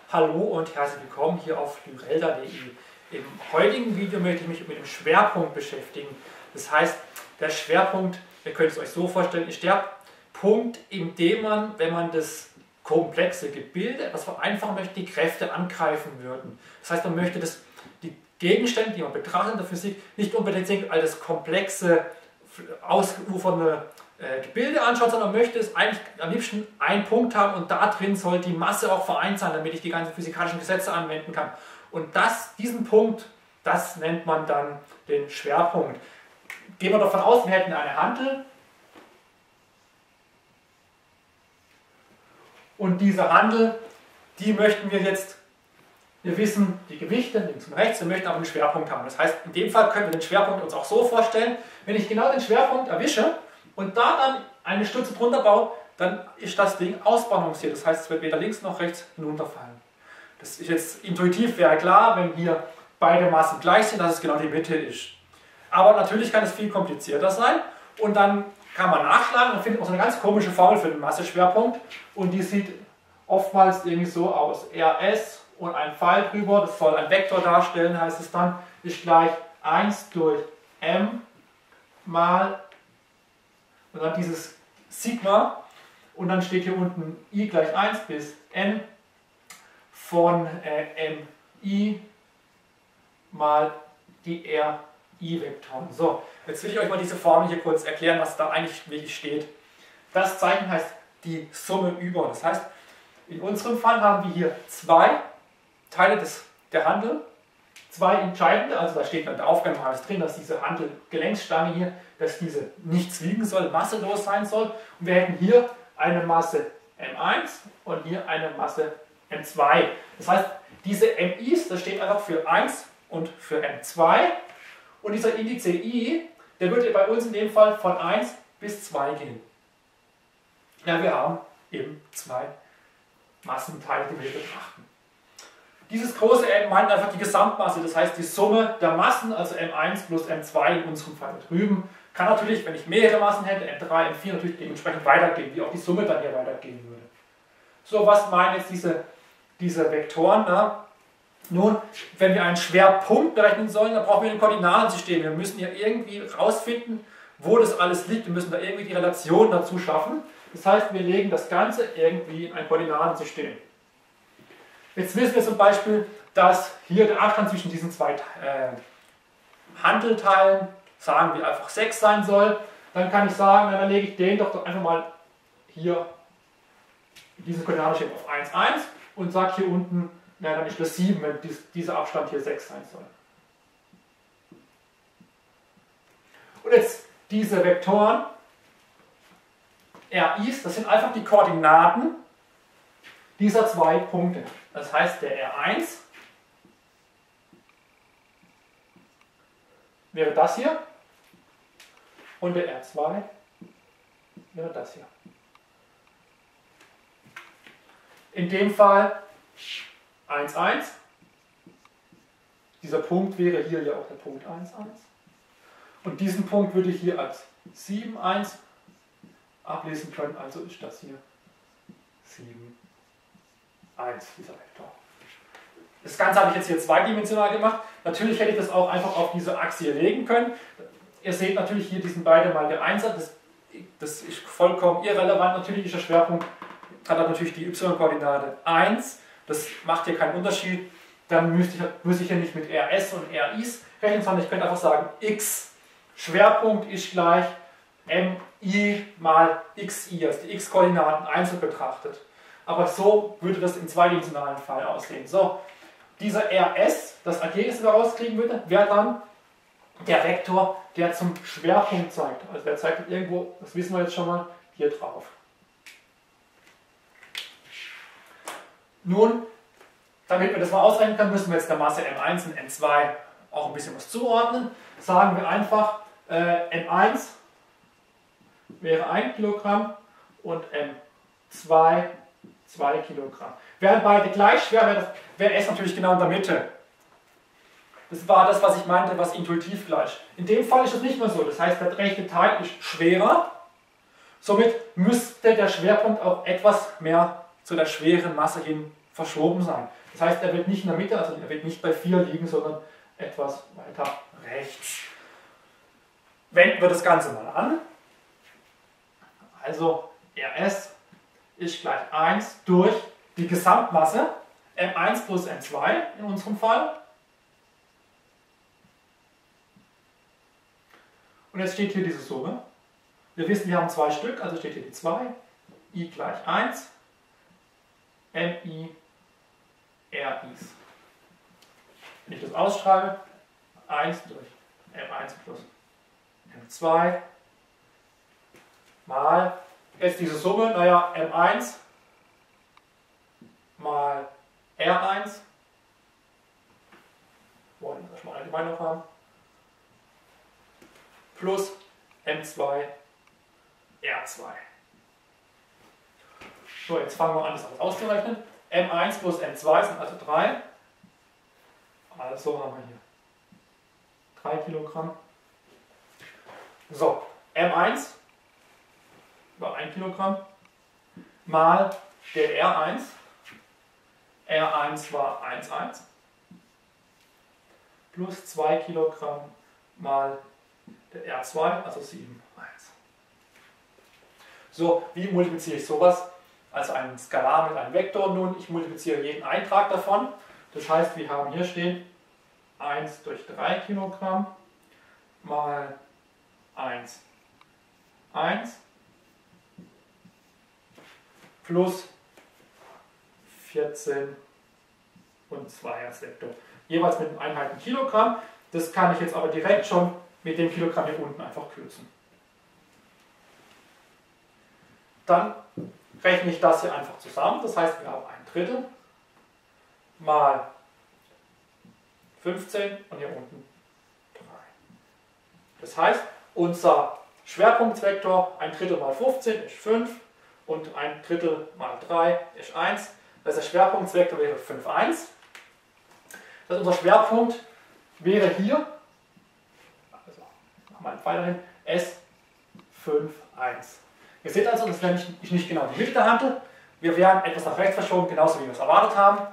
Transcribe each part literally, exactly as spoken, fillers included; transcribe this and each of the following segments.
Hallo und herzlich willkommen hier auf lyrelda punkt de. Im heutigen Video möchte ich mich mit dem Schwerpunkt beschäftigen. Das heißt, der Schwerpunkt, ihr könnt es euch so vorstellen, ist der Punkt, in dem man, wenn man das komplexe Gebilde etwas vereinfachen möchte, die Kräfte angreifen würden. Das heißt, man möchte das, die Gegenstände, die man betrachtet in der Physik, nicht unbedingt als komplexe, ausufernde äh, Gebilde anschauen, sondern man möchte es eigentlich am liebsten einen Punkt haben und da drin soll die Masse auch vereint sein, damit ich die ganzen physikalischen Gesetze anwenden kann. Und das, diesen Punkt, das nennt man dann den Schwerpunkt. Gehen wir davon aus, wir hätten eine Hantel und diese Hantel, die möchten wir jetzt, wir wissen die Gewichte links und rechts, wir möchten aber einen Schwerpunkt haben. Das heißt, in dem Fall können wir den Schwerpunkt uns auch so vorstellen, wenn ich genau den Schwerpunkt erwische und da dann eine Stütze drunter baue, dann ist das Ding ausbalanciert. Das heißt, es wird weder links noch rechts hinunterfallen. Das ist jetzt intuitiv, wäre klar, wenn hier beide Massen gleich sind, dass es genau die Mitte ist. Aber natürlich kann es viel komplizierter sein und dann kann man nachschlagen und findet man so eine ganz komische Formel für den Masseschwerpunkt und die sieht oftmals irgendwie so aus. R S und ein Pfeil drüber, das soll ein Vektor darstellen, heißt es dann, ist gleich eins durch m mal und dann dieses Sigma und dann steht hier unten I gleich eins bis n von äh, mi mal die R I-Vektoren. So, jetzt will ich euch mal diese Formel hier kurz erklären, was da eigentlich wirklich steht. Das Zeichen heißt die Summe über. Das heißt, in unserem Fall haben wir hier zwei Teile des, der Hantel, zwei entscheidende, also da steht dann der Aufgabe alles drin, dass diese Hantelgelenksstange hier, dass diese nichts wiegen soll, masselos sein soll. Und wir hätten hier eine Masse M eins und hier eine Masse M zwei. Das heißt, diese M Is, das steht einfach für eins und für M zwei. Und dieser Indiz I, der würde bei uns in dem Fall von eins bis zwei gehen. Ja, wir haben eben zwei Massenteile, die wir betrachten. Dieses große M meint einfach die Gesamtmasse, das heißt die Summe der Massen, also M eins plus M zwei in unserem Fall drüben. Kann natürlich, wenn ich mehrere Massen hätte, M drei, M vier natürlich dementsprechend weitergehen, wie auch die Summe dann hier weitergehen würde. So, was meinen jetzt diese, diese Vektoren? Na? Nun, wenn wir einen Schwerpunkt berechnen sollen, dann brauchen wir ein Koordinatensystem. Wir müssen ja irgendwie rausfinden, wo das alles liegt. Wir müssen da irgendwie die Relation dazu schaffen. Das heißt, wir legen das Ganze irgendwie in ein Koordinatensystem. Jetzt wissen wir zum Beispiel, dass hier der Abstand zwischen diesen zwei äh, Hantelteilen, sagen wir einfach sechs sein soll. Dann kann ich sagen, dann lege ich den doch einfach mal hier diesen Koordinatensystem auf eins, eins und sage hier unten, na, dann ist das sieben, wenn dies, dieser Abstand hier sechs sein soll. Und jetzt diese Vektoren R Is, das sind einfach die Koordinaten dieser zwei Punkte. Das heißt, der R eins wäre das hier und der R zwei wäre das hier. In dem Fall eins, eins. Dieser Punkt wäre hier ja auch der Punkt eins, eins. Und diesen Punkt würde ich hier als sieben, eins ablesen können, also ist das hier sieben, eins, dieser Vektor. Das Ganze habe ich jetzt hier zweidimensional gemacht. Natürlich hätte ich das auch einfach auf diese Achse hier legen können. Ihr seht natürlich hier diesen beide mal der Einser, das, das ist vollkommen irrelevant. Natürlich ist der Schwerpunkt, hat er natürlich die y-Koordinate eins. Das macht hier keinen Unterschied. Dann müsste ich, muss ich hier nicht mit R S und R Is rechnen, sondern ich könnte einfach sagen, x Schwerpunkt ist gleich mi mal xi, also die x-Koordinaten einzeln betrachtet. Aber so würde das im zweidimensionalen Fall aussehen. So, dieser R S, das Ergebnis, das wir rauskriegen würde, wäre dann der Vektor, der zum Schwerpunkt zeigt. Also der zeigt irgendwo, das wissen wir jetzt schon mal, hier drauf. Nun, damit wir das mal ausrechnen können, müssen wir jetzt der Masse M eins und M zwei auch ein bisschen was zuordnen. Sagen wir einfach, äh, M eins wäre ein Kilogramm und M zwei zwei Kilogramm. Wären beide gleich schwer, wäre, das, wäre S natürlich genau in der Mitte. Das war das, was ich meinte, was intuitiv gleich. In dem Fall ist es nicht mehr so. Das heißt, der rechte Teil ist schwerer. Somit müsste der Schwerpunkt auch etwas mehr zu der schweren Masse hin verschoben sein. Das heißt, er wird nicht in der Mitte, also er wird nicht bei vier liegen, sondern etwas weiter rechts. Wenden wir das Ganze mal an. Also R S ist gleich eins durch die Gesamtmasse M eins plus M zwei in unserem Fall. Und jetzt steht hier diese Summe. Wir wissen, wir haben zwei Stück, also steht hier die zwei. I gleich eins. Mi R Is. Wenn ich das ausschreibe, eins durch M eins plus M zwei mal, jetzt diese Summe, naja, M eins mal R eins, wollen wir schon mal allgemein noch haben, plus M zwei R zwei. So, jetzt fangen wir an, das alles auszurechnen. M eins plus M zwei sind also drei. Also haben wir hier drei Kilogramm. So, M eins war ein Kilogramm mal der R eins. R eins war eins Komma eins plus zwei Kilogramm mal der R zwei, also sieben Komma eins. So, wie multipliziere ich sowas? Also ein Skalar mit einem Vektor. Nun, ich multipliziere jeden Eintrag davon. Das heißt, wir haben hier stehen eins durch drei Kilogramm mal eins Komma eins plus vierzehn und zwei als Vektor. Jeweils mit den Einheiten Kilogramm. Das kann ich jetzt aber direkt schon mit dem Kilogramm hier unten einfach kürzen. Dann rechne ich das hier einfach zusammen. Das heißt, wir haben ein Drittel mal fünfzehn und hier unten drei. Das heißt, unser Schwerpunktvektor ein Drittel mal fünfzehn ist fünf und ein Drittel mal drei ist eins. Das heißt, der Schwerpunktvektor wäre fünf Komma eins. Das heißt, unser Schwerpunkt wäre hier, also machen wir einen Pfeil dahin, S fünf Komma eins. Ihr seht also, das wäre nicht, nicht genau die Mitte der Hantel. Wir wären etwas nach rechts verschoben, genauso wie wir es erwartet haben.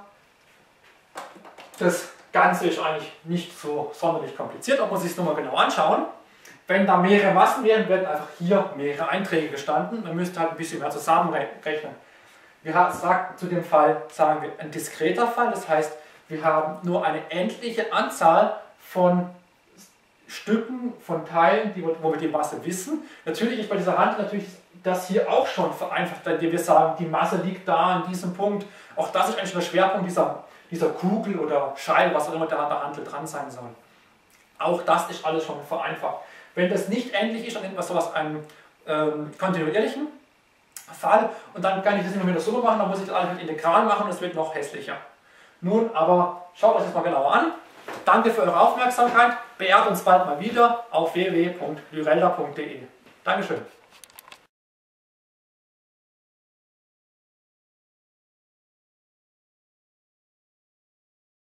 Das Ganze ist eigentlich nicht so sonderlich kompliziert, ob man sich es nochmal genau anschauen. Wenn da mehrere Massen wären, werden einfach hier mehrere Einträge gestanden. Man müsste halt ein bisschen mehr zusammenrechnen. Wir sagen zu dem Fall, sagen wir, ein diskreter Fall. Das heißt, wir haben nur eine endliche Anzahl von Stücken, von Teilen, die, wo wir die Masse wissen. Natürlich ist bei dieser Hand natürlich das hier auch schon vereinfacht, indem wir sagen, die Masse liegt da an diesem Punkt. Auch das ist eigentlich der Schwerpunkt dieser, dieser Kugel oder Scheibe, was auch immer da an der Hantel dran sein soll. Auch das ist alles schon vereinfacht. Wenn das nicht endlich ist, dann nennt man sowas einen ähm, kontinuierlichen Fall und dann kann ich das immer mit der Summe machen, dann muss ich das alles mit Integral machen und es wird noch hässlicher. Nun, aber schaut euch das mal genauer an. Danke für eure Aufmerksamkeit. Beehrt uns bald mal wieder auf w w w punkt lyrelda punkt de. Dankeschön.